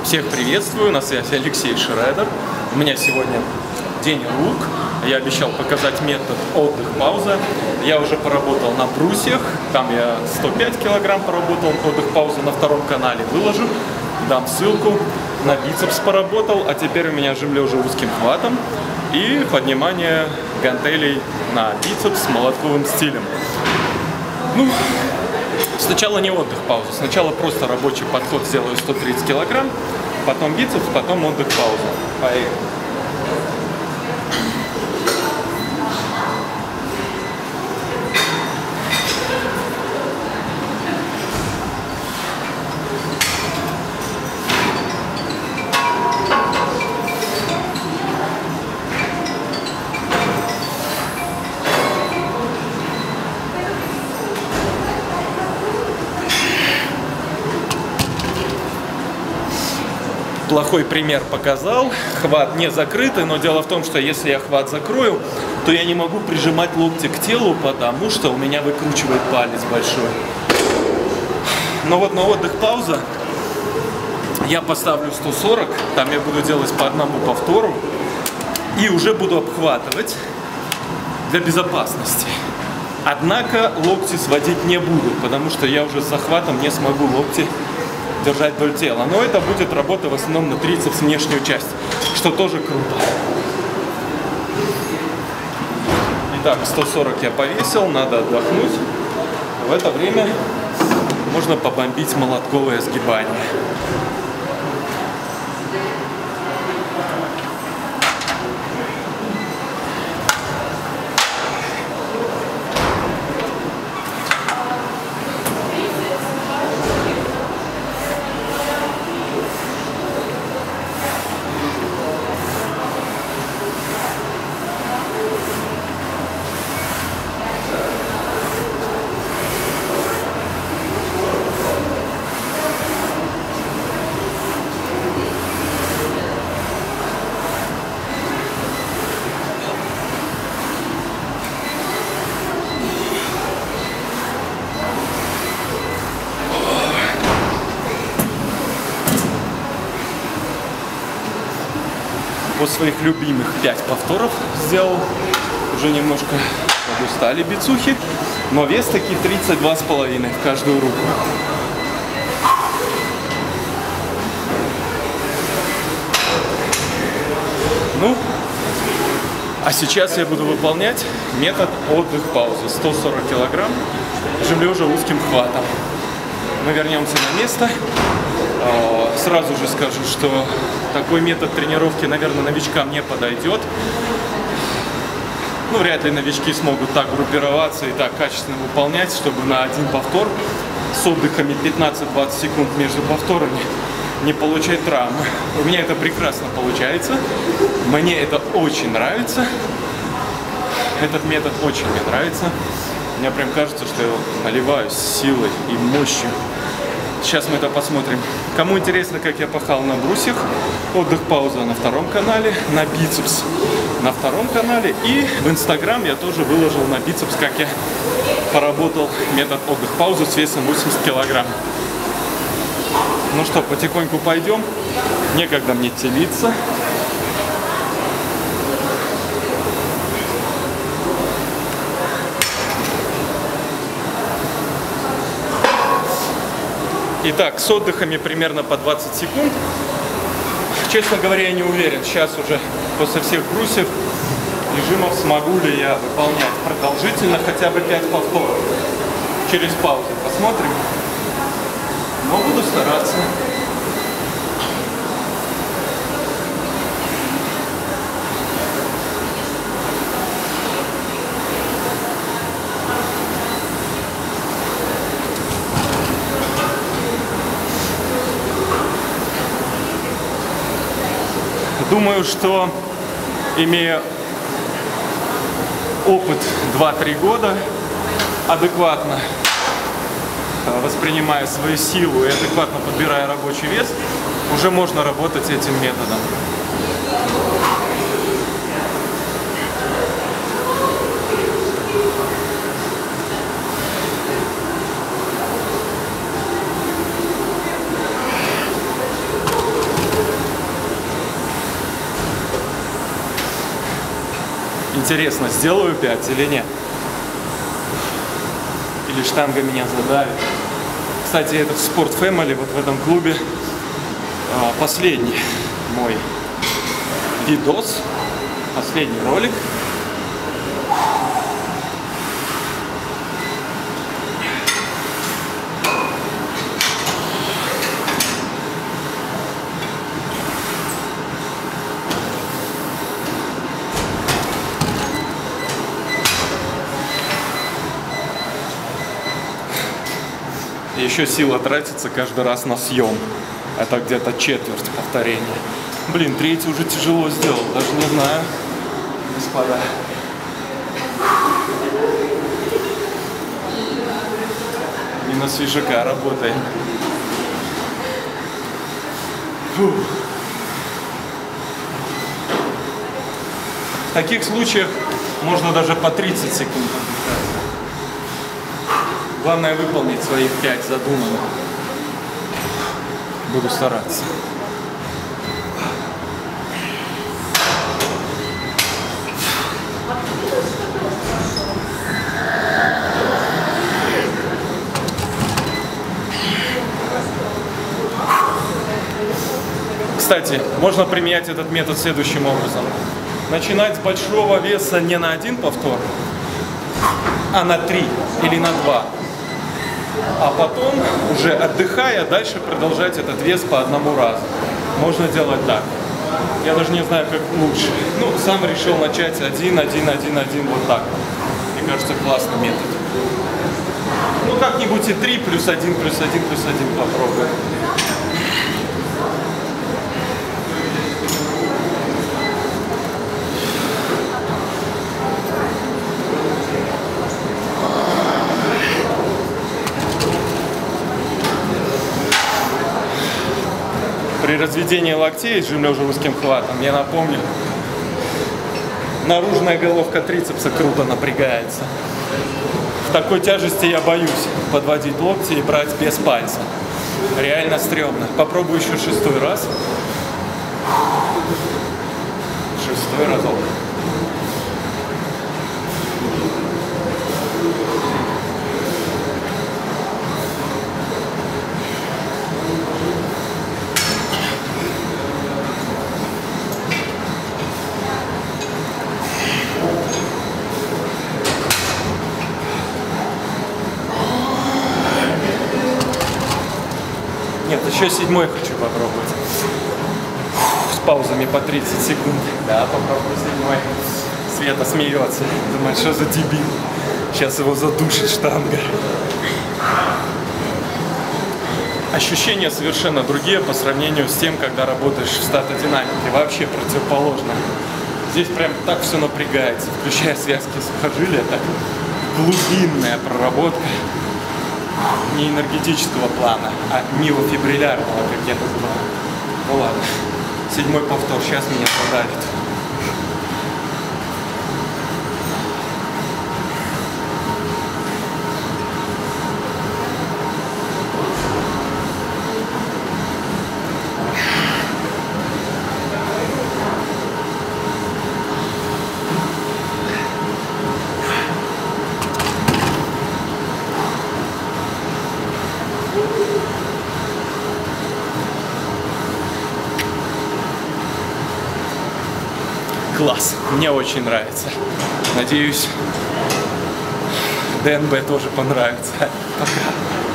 Всех приветствую, на связи Алексей Шредер. У меня сегодня день рук. Я обещал показать метод отдых-пауза. Я уже поработал на брусьях, там я 105 килограмм поработал, отдых-пауза на втором канале выложу. Дам ссылку. На бицепс поработал, а теперь у меня жим лежа узким хватом и поднимание гантелей на бицепс с молотковым стилем. Ну, сначала не отдых-пауза, сначала просто рабочий подход сделаю 130 килограмм, потом бицепс, потом отдых-пауза. Поехали. Плохой пример показал, хват не закрытый, но дело в том, что если я хват закрою, то я не могу прижимать локти к телу, потому что у меня выкручивает палец большой. Но вот на отдых-пауза я поставлю 140, там я буду делать по одному повтору и уже буду обхватывать для безопасности. Однако локти сводить не буду, потому что я уже с захватом не смогу локти держать вдоль тела. Но это будет работа в основном на трицепс, внешнюю часть, что тоже круто. Итак, 140 я повесил, надо отдохнуть. В это время можно побомбить молотковое сгибание. Вот своих любимых 5 повторов сделал. Уже немножко подустали бицухи. Но вес таки 32,5 в каждую руку. Ну, а сейчас я буду выполнять метод отдых-паузы. 140 килограмм, жим лежа узким хватом. Мы вернемся на место. Сразу же скажу, что такой метод тренировки, наверное, новичкам не подойдет. Ну, вряд ли новички смогут так группироваться и так качественно выполнять, чтобы на один повтор с отдыхами 15-20 секунд между повторами не получать травмы. У меня это прекрасно получается. Мне это очень нравится. Этот метод очень мне нравится. Мне прям кажется, что я наливаюсь силой и мощью. Сейчас мы это посмотрим. Кому интересно, как я пахал на брусьях, отдых-пауза на втором канале, на бицепс на втором канале. И в Инстаграм я тоже выложил на бицепс, как я поработал метод отдых-паузы с весом 80 килограмм. Ну что, потихоньку пойдем. Некогда мне телиться. Итак, с отдыхами примерно по 20 секунд. Честно говоря, я не уверен, сейчас уже после всех брусьев и жимов смогу ли я выполнять продолжительно хотя бы 5 повторов. Через паузу посмотрим. Но буду стараться. Думаю, что, имея опыт 2-3 года, адекватно воспринимая свою силу и адекватно подбирая рабочий вес, уже можно работать этим методом. Интересно, сделаю 5 или нет? Или штанга меня задавит? Кстати, этот Sport Family вот в этом клубе последний мой видос, последний ролик. Еще сила тратится каждый раз на съем. Это где-то четверть повторения. Блин, третий уже тяжело сделал, даже не знаю, господа. Не на свежака работаем. Фух. В таких случаях можно даже по 30 секунд отдыхать. Главное выполнить своих 5 задуманных. Буду стараться. Кстати, можно применять этот метод следующим образом. Начинать с большого веса не на 1 повтор, а на 3 или на 2. А потом, уже отдыхая, дальше продолжать этот вес по одному разу. Можно делать так. Я даже не знаю, как лучше. Ну, сам решил начать 1, 1, 1, 1, вот так. Мне кажется, классный метод. Ну, как-нибудь и 3 плюс 1, плюс 1, плюс 1 попробуем. При разведении локтей с жим-лежа узким хватом, я напомню, наружная головка трицепса круто напрягается. В такой тяжести я боюсь подводить локти и брать без пальца. Реально стрёмно. Попробую еще 6-й раз. 6-й разок. Нет, еще 7-й хочу попробовать. С паузами по 30 секунд. Да, попробую 7-й. Света смеется. Думает, что за дебил. Сейчас его задушит штанга. Ощущения совершенно другие по сравнению с тем, когда работаешь в статодинамике. Вообще противоположно. Здесь прям так все напрягается, включая связки сухожилия. Так глубинная проработка. Не энергетического плана, а миофибриллярного, как я называю. Ну ладно, 7-й повтор, сейчас меня задавит. Класс, мне очень нравится. Надеюсь, ДНБ тоже понравится. Пока.